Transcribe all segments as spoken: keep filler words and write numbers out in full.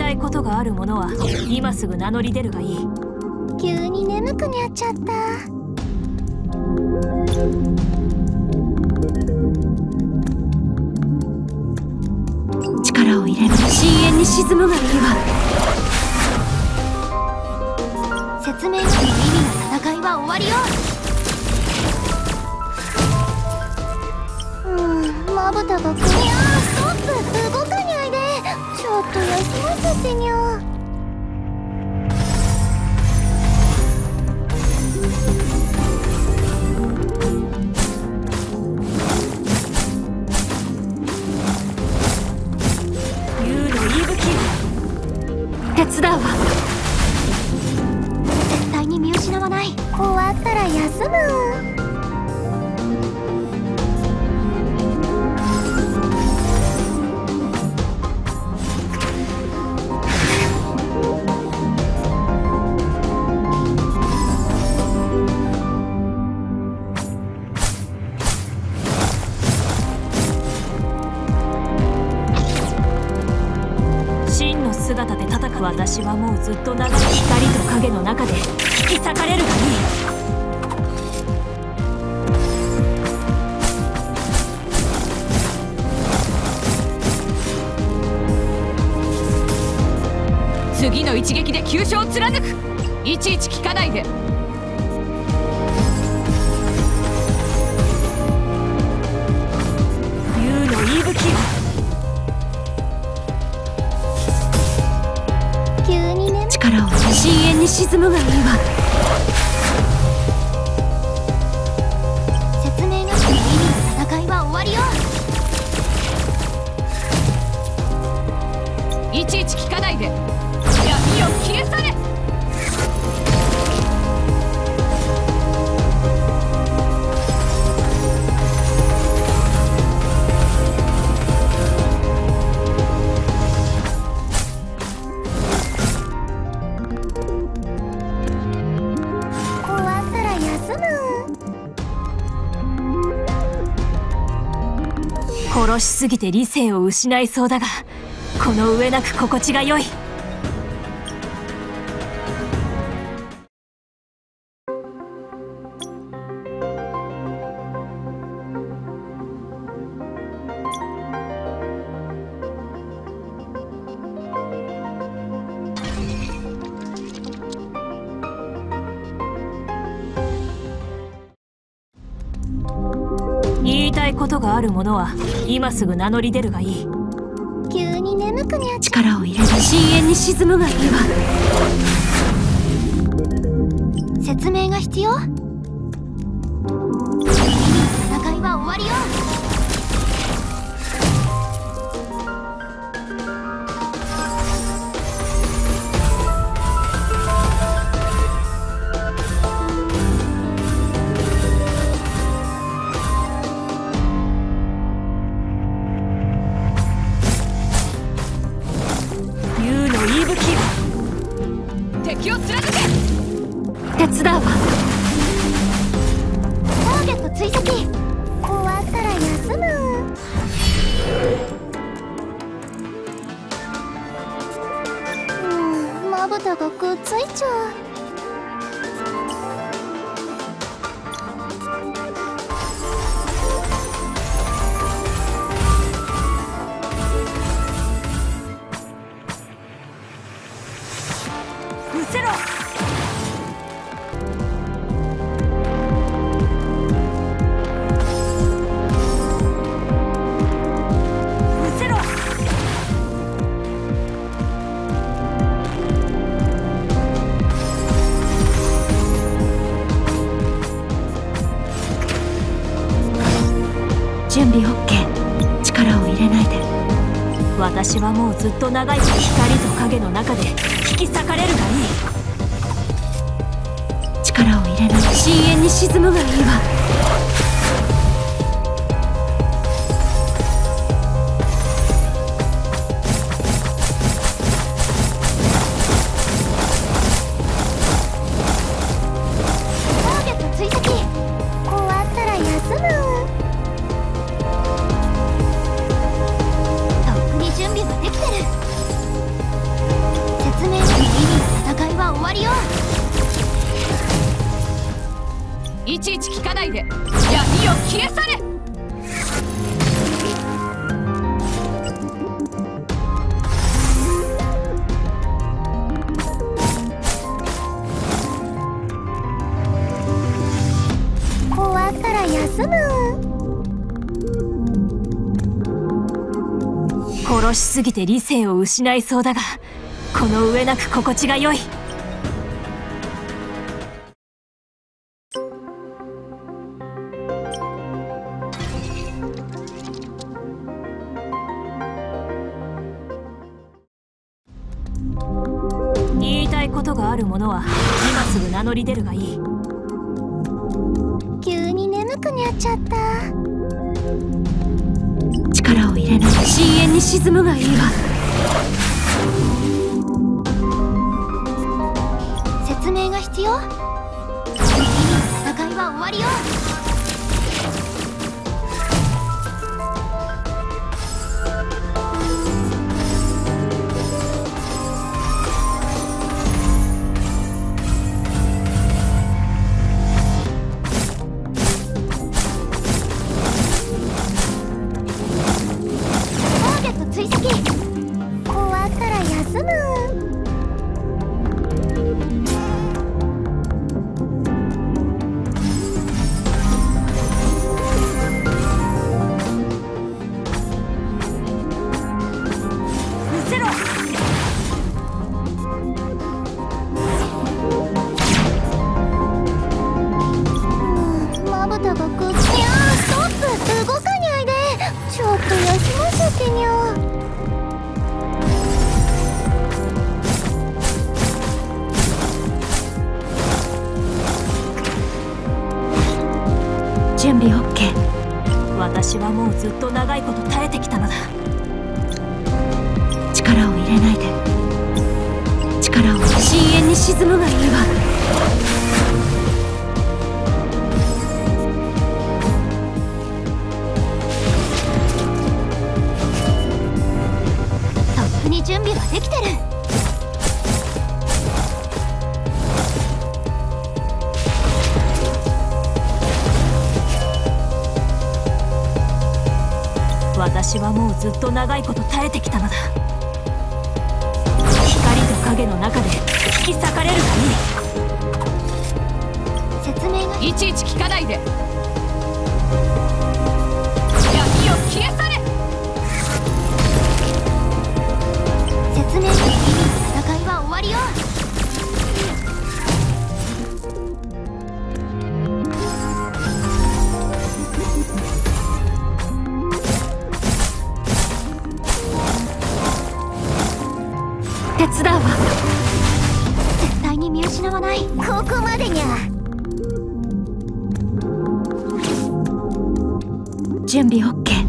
たいことがあるものは今すぐ名乗り出るがいい。 急に眠くなっちゃった。 力を入れる。深淵に沈むがいいわ。 説明なきの意味な戦いは終わりよ。うんまぶたがくにゃー。ストップ、動かないで。ちょっと休ませてにゃ。 手伝うわ。 絶対に見失わない。終わったら休む。 姿で戦う。私はもうずっと長い光と影の中で引き裂かれるがいい。 次の一撃で急所を貫く。いちいち聞かないで。 竜の息吹よ。力を深淵に沈むがいいわ。 説明なしの意味の戦いは終わりよ。 いちいち聞かないで。闇よ消え去れ。 殺しすぎて理性を失いそうだが、この上なく心地が良い。言いたいことがあるものは今すぐ名乗り出るがいい。 急に眠くにゃっ。 力を入れる。深淵に沈むがいいわ。 説明が必要。戦いは終わりよ。 敵を貫け。 手伝うわ。 ターゲット追跡。終わったら休む。うんまぶたがくっついちゃう。 失せろ。失せろ。準備 OK。 力を入れないで。私はもうずっと長い光と影の中で引き裂かれるがいい。力を入れない。深淵に沈むがいいわ。 ターゲット追跡。終わったら休む。とっくに準備はできてる。 ないで闇を消え去れ。 終わったら休む。 殺しすぎて理性を失いそうだが、この上なく心地が良い。言いたいことがある者は今すぐ名乗り出るがいい。 急に眠くなっちゃった。 力を入れないで深淵に沈むがいいわ。 説明が必要。戦いは終わりよ。 準備 オーケー。 私はもうずっと長いこと耐えてきたのだ。力を入れないで。力を深淵に沈むがいいわ。 とっくに準備はできてる。 私はもうずっと長いこと耐えてきたのだ。光と影の中で引き裂かれるがいい。 説明がいちいち聞かないで闇を消え去れ。 説明がいい。戦いは終わりよ。 手伝うわ。 絶対に見失わない。ここまでにゃ。 準備 オーケー。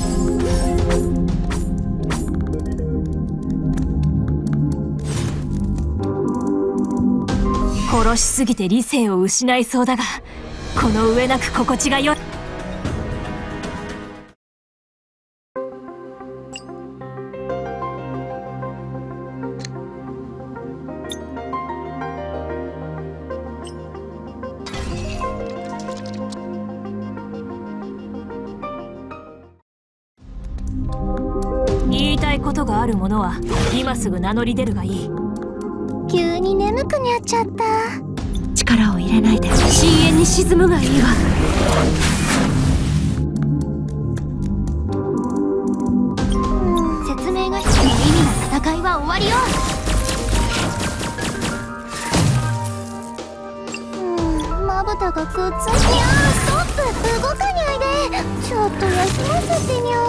殺しすぎて理性を失いそうだが、この上なく心地が良い。言いたいことがある者は今すぐ名乗り出るがいい。 急に眠くなっちゃった。 力を入れないで深淵に沈むがいいわ。 うん、説明が必要。意味な戦いは終わりよ。うん、まぶたがくっついて。いやー、ストップ。動かないで。ちょっと休ませてにゃ。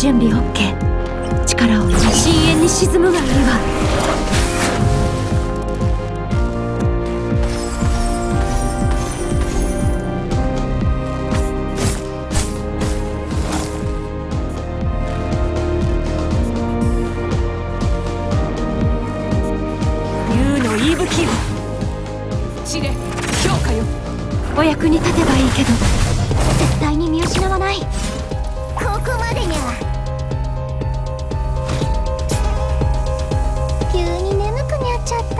準備 OK。 力を入れ深淵に沈むがいいわ。竜の息吹よ、 地で評価よ。 お役に立てばいいけど。 絶対に見失わない。ここまでにゃ。急に眠くなっちゃった。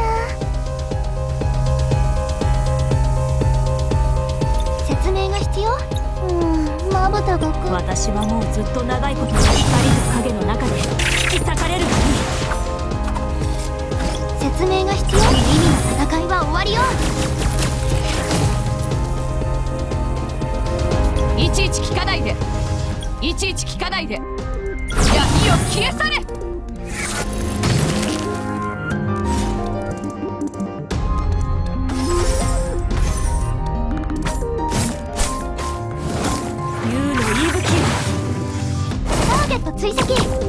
説明が必要？うんまぶたがく。 私はもうずっと長いこと光と影の中で引き裂かれるがいい。 説明が必要？意味の戦いは終わりよ。 いちいち聞かないで、いちいち聞かないで。闇よ消え去れ。 竜の息吹よ。 ターゲット追跡。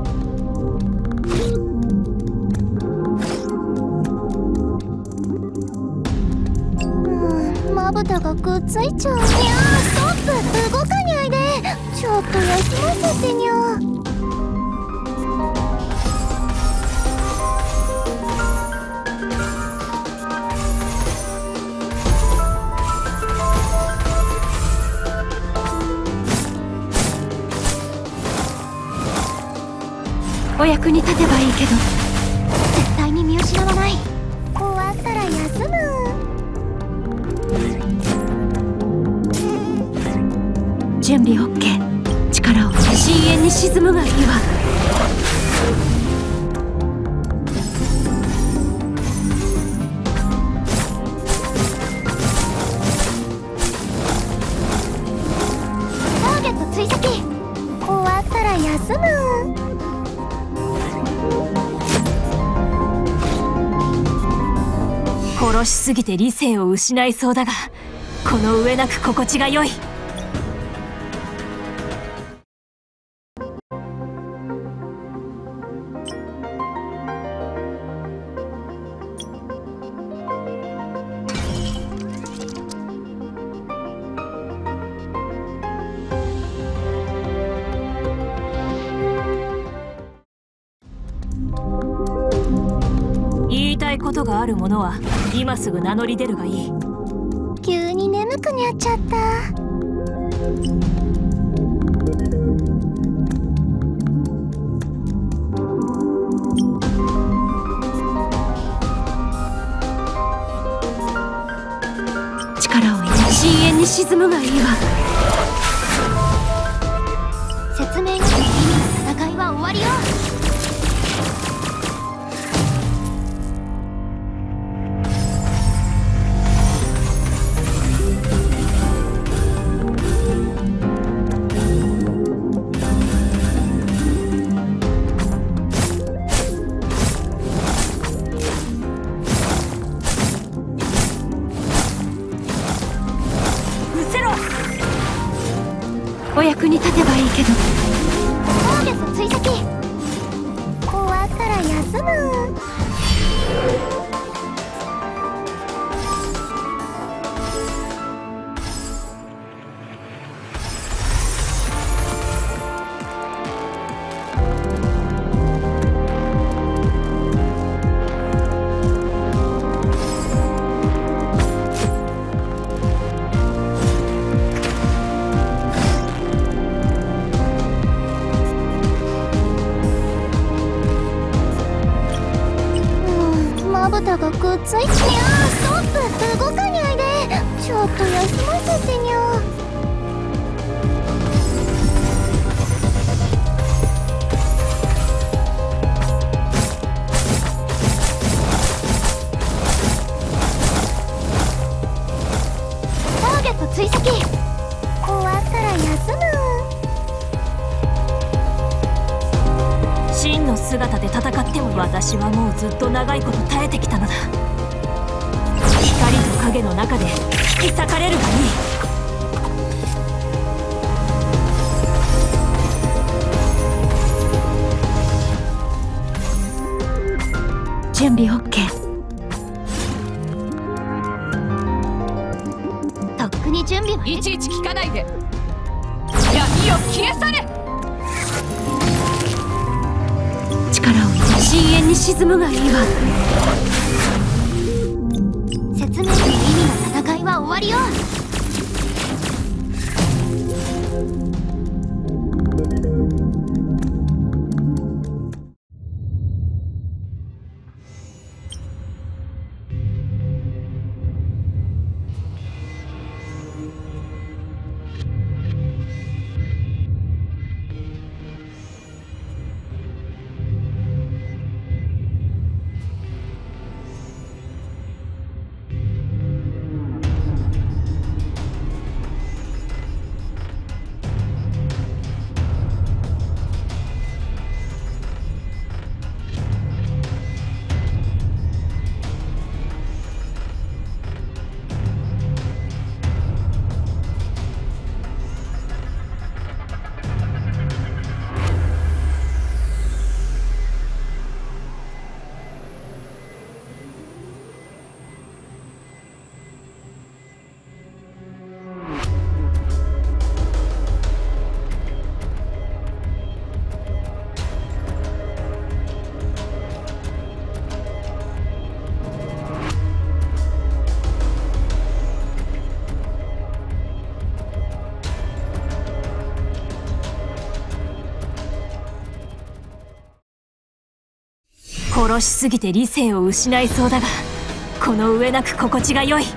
うんまぶたがくっついちゃう。いやーストップ、動かないで。ちょっと休ませてにゃ。 お役に立てばいいけど。 絶対に見失わない。終わったら休む。 準備 OK。 力を入れ深淵に沈むがいいわ。 ターゲット追跡。終わったら休む。 殺しすぎて理性を失いそうだが、この上なく心地が良い。言いたいことがある者は今すぐ名乗り出るがいい。 急に眠くなっちゃった。 力を入れ深淵に沈むがいいわ。 説明が意味の戦いは終わりよ。 お役に立てばいいけど。 ターゲット追跡。終わったら休む。まぶたがくっついて。いやーストップ、動かないで。ちょっと休ませてにゃ。ターゲット追跡。終わったら休む。 真の姿で戦っても私はもうずっと長いこと耐えてきたのだ。光と影の中で引き裂かれるがいい。 準備 OK。 とっくに準備はいちいち聞かないで。闇よ消え去れ。 力を入れ深淵に沈むがいいわ。 説明の意味の戦いは終わりよ。 殺しすぎて理性を失いそうだが、この上なく心地が良い。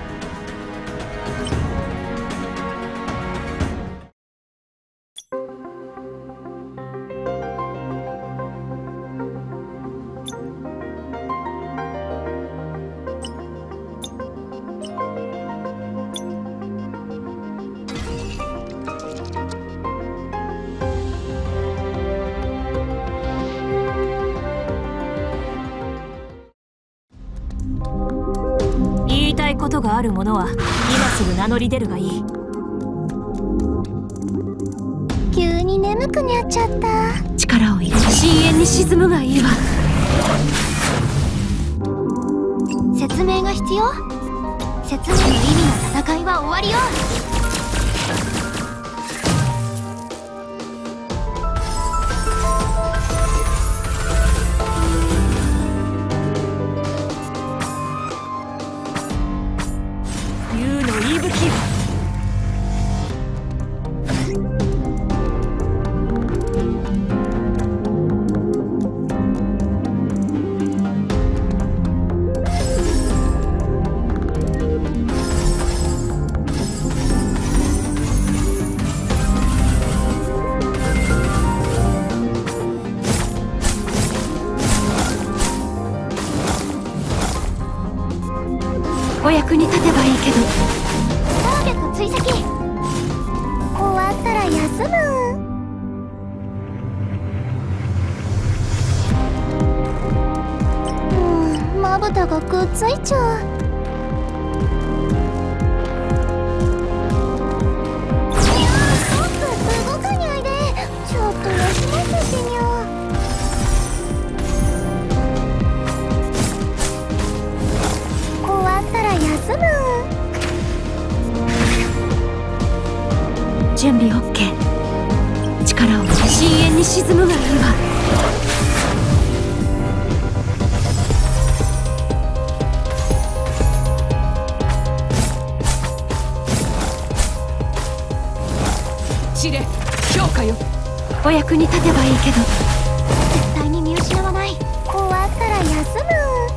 言いたいことがある者は今すぐ名乗り出るがいい。 急に眠くなっちゃった。 力を入れ深淵に沈むがいいわ。 説明が必要。説明の意味の戦いは終わりよ。 竜の息吹よ。お役に立てばいいけど。 ターゲット追跡。終わったら休む。うん、まぶたがくっついちゃう。いやー、ストップ、動かないで。ちょっと休ませてにゃ。終わったら休む。 準備 OK。 力を入れ深淵に沈むがいいわ。 知れ、評価よ。 お役に立てばいいけど。 絶対に見失わない。終わったら休む。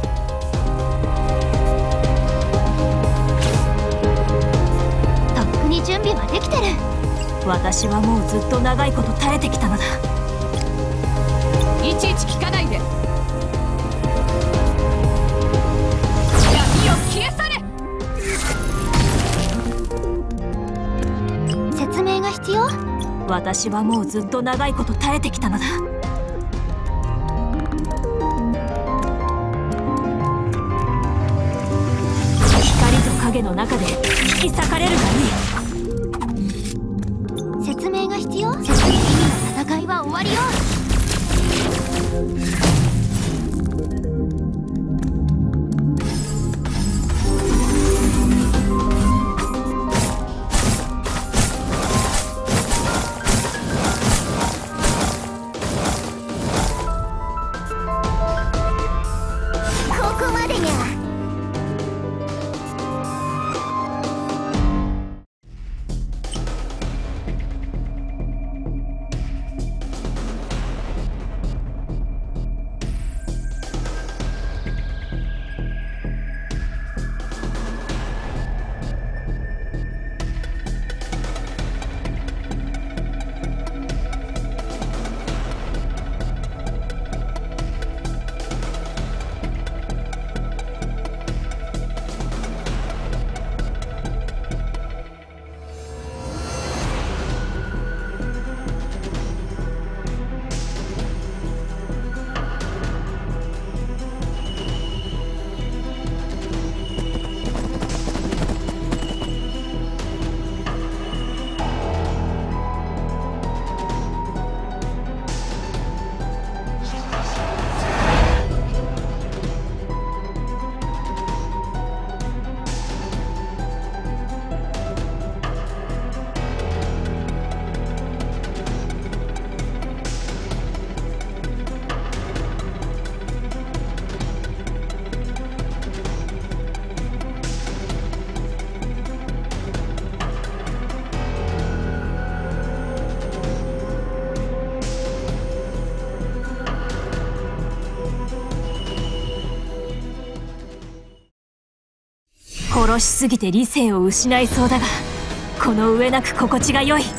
とっくに準備はできてる。 私はもうずっと長いこと耐えてきたのだ。 いちいち聞かないで。闇よ消え去れ。 説明が必要。 私はもうずっと長いこと耐えてきたのだ。光と影の中で引き裂かれるがいい。 説明が必要。説明の戦いは終わりよ。 恐ろしすぎて理性を失いそうだが、この上なく心地が良い。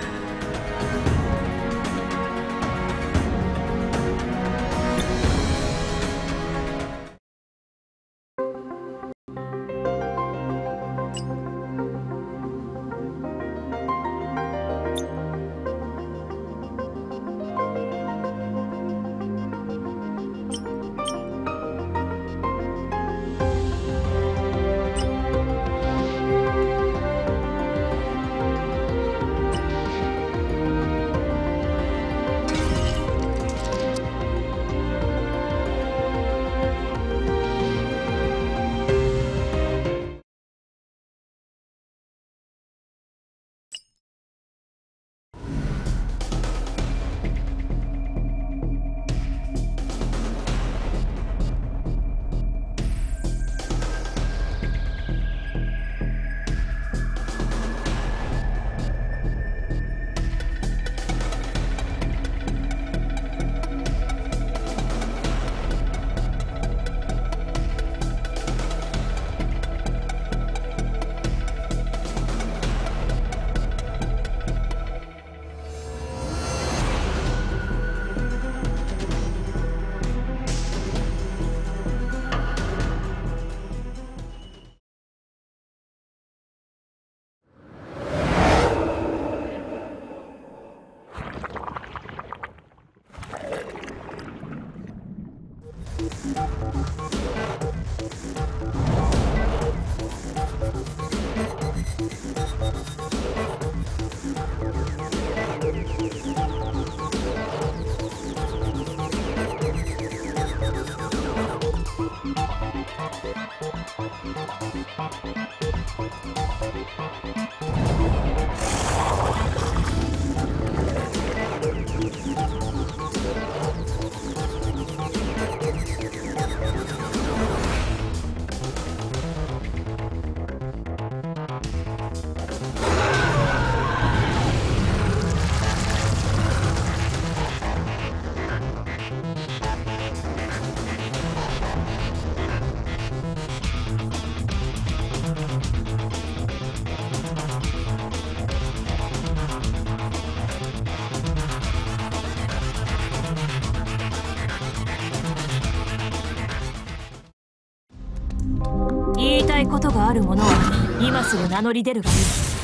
言いたいことがある者は今すぐ名乗り出るがいい。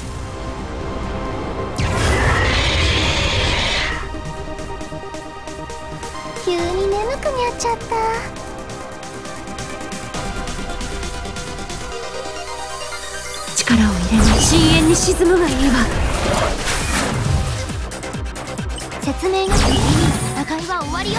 急に眠くなっちゃった。 力を入れない深淵に沈むがいいわ。 説明がついに戦いは終わりよ。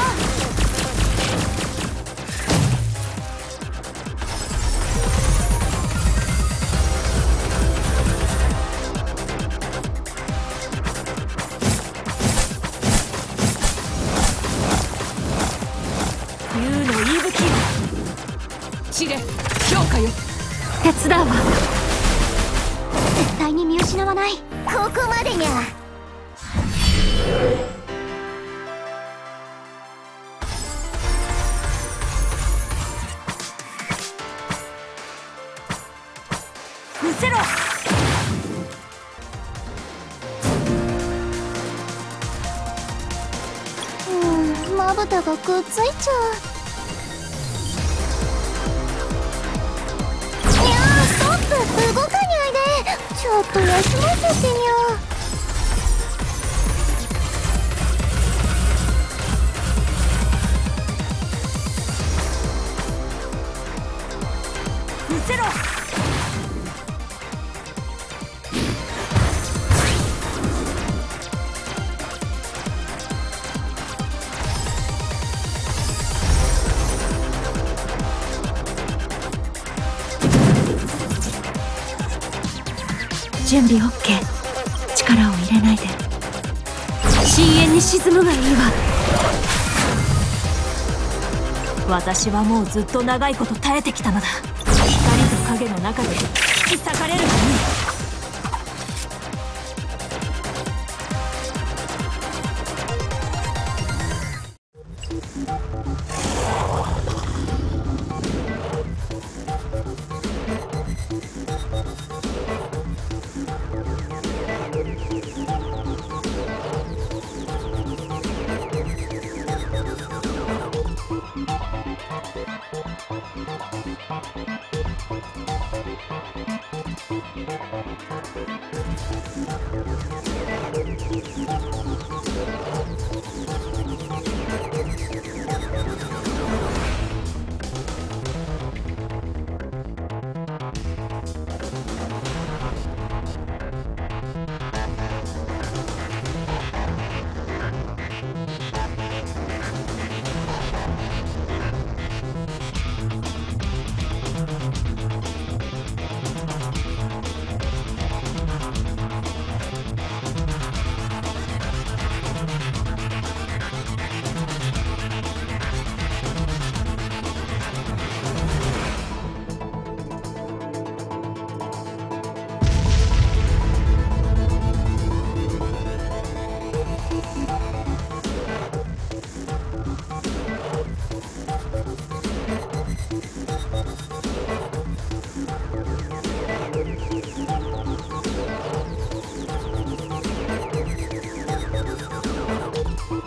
竜の息吹よ、 知れ評価よ。 手伝うわ。 絶対に見失わない。ここまでにゃ。 伏せろ。 うんまぶたがくっついちゃう。いやーストップ、動かにゃいで。ちょっと休ませてにゃ。 伏せろ。準備 オーケー。 力を入れないで。深淵に沈むがいいわ。私はもうずっと長いこと耐えてきたのだ。光と影の中で引き裂かれるがいい。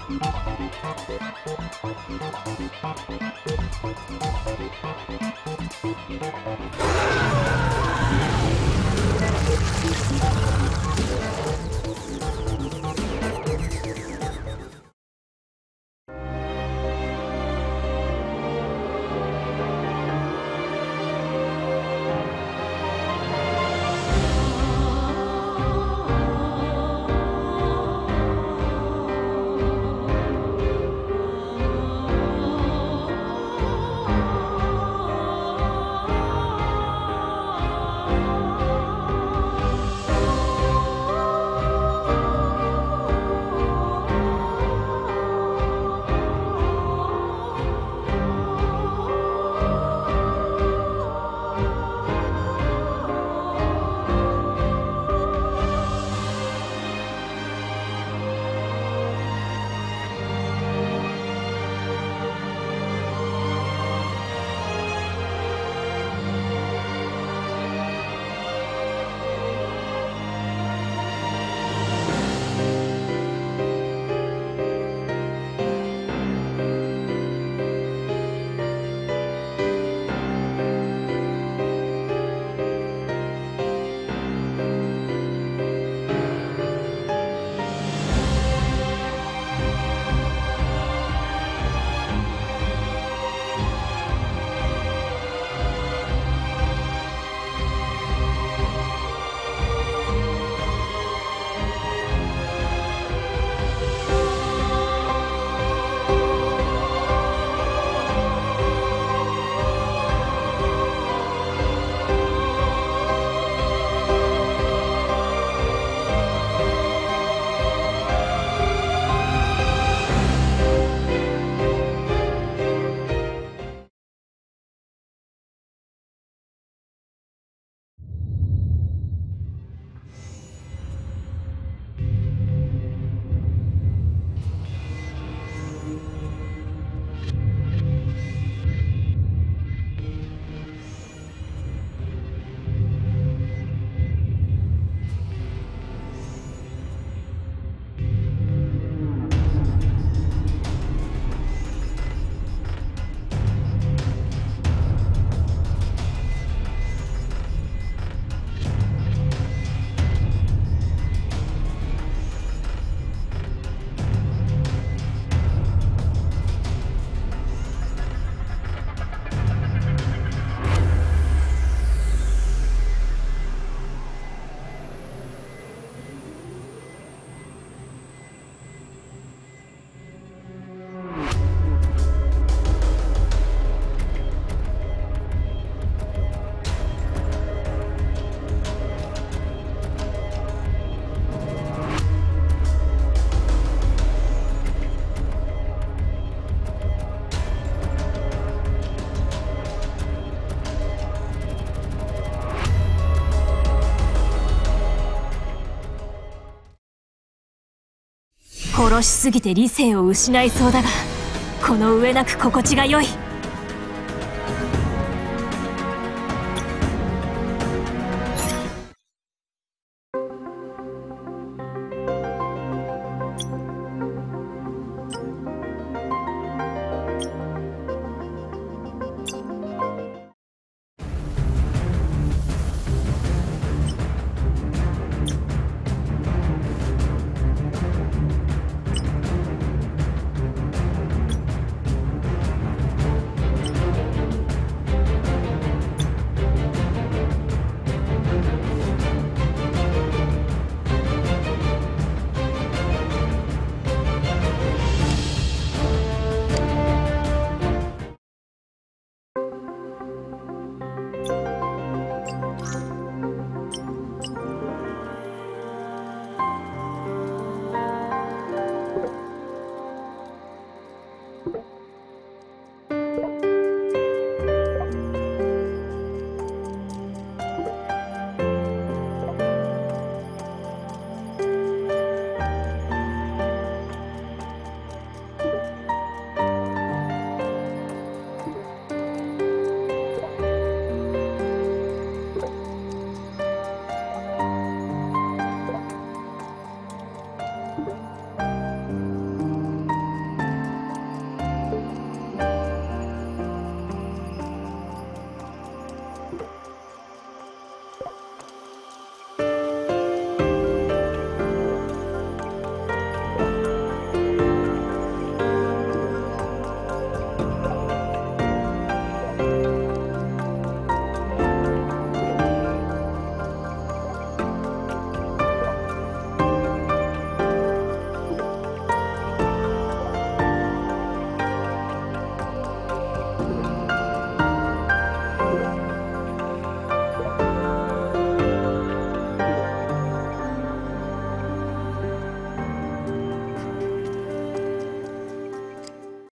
殺しすぎて理性を失いそうだが、この上なく心地が良い。